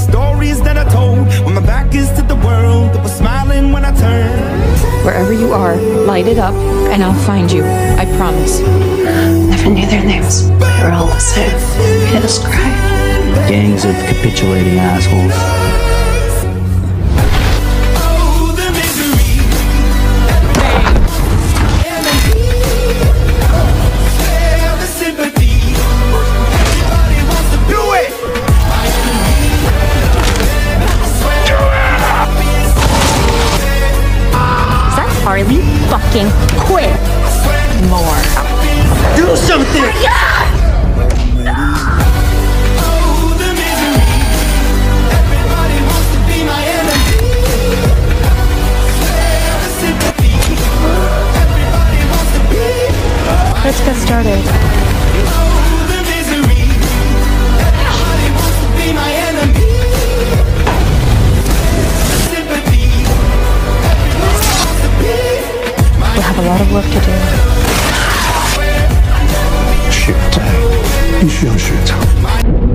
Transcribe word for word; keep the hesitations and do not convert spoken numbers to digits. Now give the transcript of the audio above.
stories that I told when my back is to the world that was smiling when I turned. Wherever you are, light it up, and I'll find you. I promise. Never knew their names, but they were all the same. Made us cry. Gangs of capitulating assholes. Harley fucking quit. More. Do something! Yeah! Let's get started. We have a lot of work to do. 血债必须要血偿。